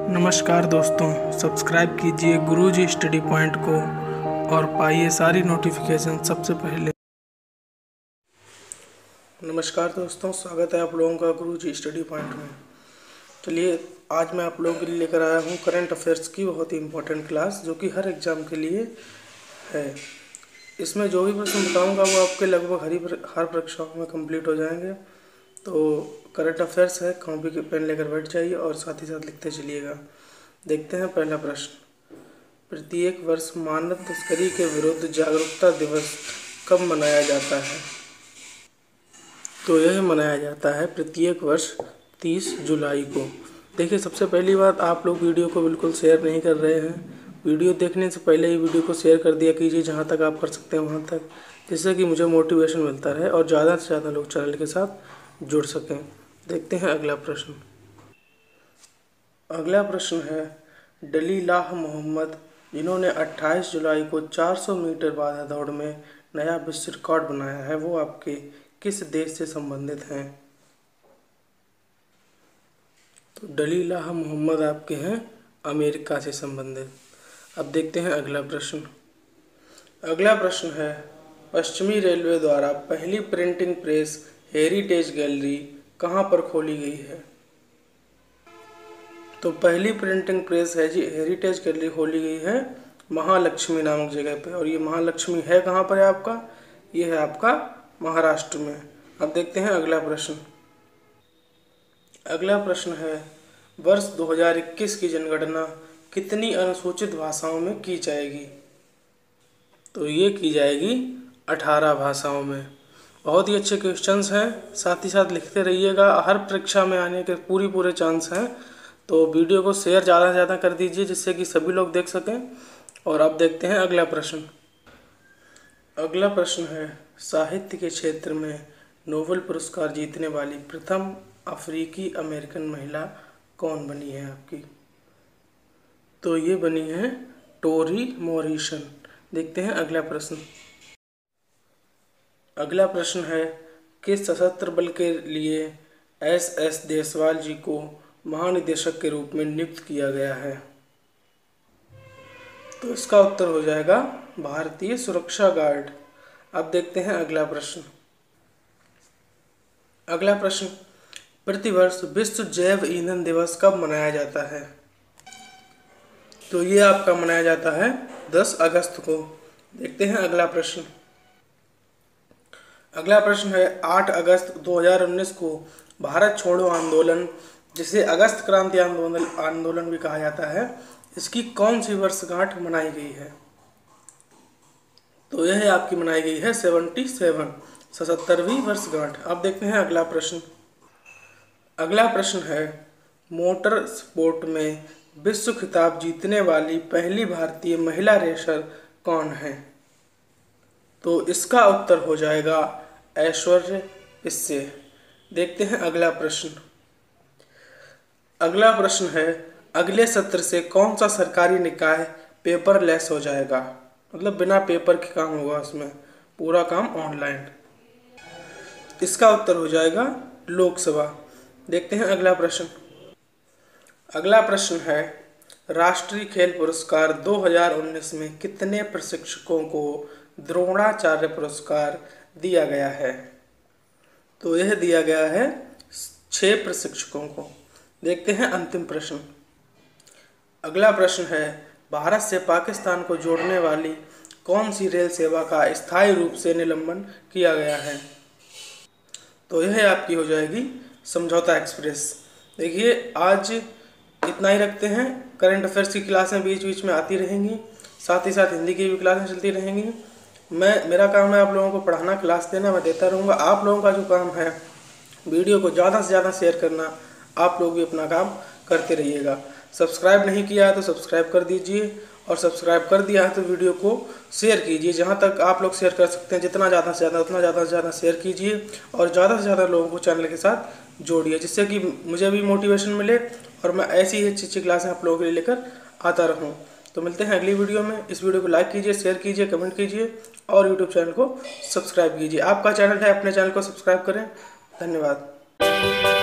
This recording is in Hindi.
नमस्कार दोस्तों, सब्सक्राइब कीजिए गुरुजी स्टडी पॉइंट को और पाइए सारी नोटिफिकेशन सबसे पहले। नमस्कार दोस्तों, स्वागत है आप लोगों का गुरुजी स्टडी पॉइंट में। चलिए, आज मैं आप लोगों के लिए लेकर आया हूँ करंट अफेयर्स की बहुत ही इम्पोर्टेंट क्लास, जो कि हर एग्ज़ाम के लिए है। इसमें जो भी प्रश्न बताऊँगा वो आपके लगभग हर परीक्षाओं में कंप्लीट हो जाएंगे। तो करंट अफेयर्स है, कॉपी के पेन लेकर बैठ जाइए और साथ ही साथ लिखते चलिएगा। देखते हैं पहला प्रश्न। प्रत्येक वर्ष मानव तस्करी के विरुद्ध जागरूकता दिवस कब मनाया जाता है? तो यह मनाया जाता है प्रत्येक वर्ष 30 जुलाई को। देखिए, सबसे पहली बात, आप लोग वीडियो को बिल्कुल शेयर नहीं कर रहे हैं। वीडियो देखने से पहले ही वीडियो को शेयर कर दिया कीजिए, जहाँ तक आप कर सकते हैं वहाँ तक, जिससे कि मुझे मोटिवेशन मिलता रहे और ज़्यादा से ज़्यादा लोग चैनल के साथ जुड़ सकें। देखते हैं अगला प्रश्न। अगला प्रश्न है, डलीलाह मोहम्मद, जिन्होंने 28 जुलाई को 400 मीटर बाधा दौड़ में नया विश्व रिकॉर्ड बनाया है, वो आपके किस देश से संबंधित हैं? तो डलीलाह मोहम्मद आपके हैं अमेरिका से संबंधित। अब देखते हैं अगला प्रश्न। अगला प्रश्न है, पश्चिमी रेलवे द्वारा पहली प्रिंटिंग प्रेस हेरिटेज गैलरी कहाँ पर खोली गई है? तो पहली प्रिंटिंग प्रेस है जी हेरिटेज गैलरी खोली गई है महालक्ष्मी नामक जगह पे, और ये महालक्ष्मी है कहाँ पर है आपका? ये है आपका महाराष्ट्र में। अब देखते हैं अगला प्रश्न। अगला प्रश्न है, वर्ष 2021 की जनगणना कितनी अनुसूचित भाषाओं में की जाएगी? तो ये की जाएगी 18 भाषाओं में। बहुत ही अच्छे क्वेश्चंस हैं, साथ ही साथ लिखते रहिएगा, हर परीक्षा में आने के पूरे चांस हैं। तो वीडियो को शेयर ज़्यादा से ज़्यादा कर दीजिए, जिससे कि सभी लोग देख सकें। और अब देखते हैं अगला प्रश्न। अगला प्रश्न है, साहित्य के क्षेत्र में नोबेल पुरस्कार जीतने वाली प्रथम अफ्रीकी अमेरिकन महिला कौन बनी है आपकी? तो ये बनी है टोरी मॉरिसन। देखते हैं अगला प्रश्न। अगला प्रश्न है, किस सशस्त्र बल के लिए SS देसवाल जी को महानिदेशक के रूप में नियुक्त किया गया है? तो इसका उत्तर हो जाएगा भारतीय सुरक्षा गार्ड। अब देखते हैं अगला प्रश्न। अगला प्रश्न, प्रतिवर्ष विश्व जैव ईंधन दिवस कब मनाया जाता है? तो ये आपका मनाया जाता है 10 अगस्त को। देखते हैं अगला प्रश्न। अगला प्रश्न है, 8 अगस्त 2019 को भारत छोड़ो आंदोलन, जिसे अगस्त क्रांति आंदोलन भी कहा जाता है, इसकी कौन सी वर्षगांठ मनाई गई है? तो यह आपकी मनाई गई है 77वीं वर्षगांठ। अब देखते हैं अगला प्रश्न। अगला प्रश्न है, मोटर स्पोर्ट में विश्व खिताब जीतने वाली पहली भारतीय महिला रेसर कौन है? तो इसका उत्तर हो जाएगा ऐश्वर्या इससे। देखते हैं अगला प्रश्न। अगला प्रश्न है, अगले सत्र से कौन सा सरकारी निकाय पेपरलेस हो जाएगा? मतलब बिना पेपर के काम होगा, उसमें पूरा काम ऑनलाइन। इसका उत्तर हो जाएगा लोकसभा। देखते हैं अगला प्रश्न। अगला प्रश्न है, राष्ट्रीय खेल पुरस्कार 2019 में कितने प्रशिक्षकों को द्रोणाचार्य पुरस्कार दिया गया है? तो यह दिया गया है 6 प्रशिक्षकों को। देखते हैं अंतिम प्रश्न। अगला प्रश्न है, भारत से पाकिस्तान को जोड़ने वाली कौन सी रेल सेवा का स्थायी रूप से निलंबन किया गया है? तो यह आपकी हो जाएगी समझौता एक्सप्रेस। देखिए, आज इतना ही रखते हैं। करंट अफेयर्स की क्लासें बीच बीच में आती रहेंगी, साथ ही साथ हिंदी की भी क्लासें चलती रहेंगी। मेरा काम है आप लोगों को पढ़ाना, क्लास देना, मैं देता रहूँगा। आप लोगों का जो काम है वीडियो को ज़्यादा से ज़्यादा शेयर करना। आप लोग भी अपना काम करते रहिएगा। सब्सक्राइब नहीं किया है तो सब्सक्राइब कर दीजिए, और सब्सक्राइब कर दिया है तो वीडियो को शेयर कीजिए, जहाँ तक आप लोग शेयर कर सकते हैं। जितना ज़्यादा से ज़्यादा उतना ज़्यादा से ज़्यादा शेयर कीजिए, और ज़्यादा से ज़्यादा लोगों को चैनल के साथ जोड़िए, जिससे कि मुझे भी मोटिवेशन मिले और मैं ऐसी ही अच्छी क्लासें आप लोगों के लिए लेकर आता रहूँ। तो मिलते हैं अगली वीडियो में। इस वीडियो को लाइक कीजिए, शेयर कीजिए, कमेंट कीजिए और यूट्यूब चैनल को सब्सक्राइब कीजिए। आपका चैनल है, अपने चैनल को सब्सक्राइब करें। धन्यवाद।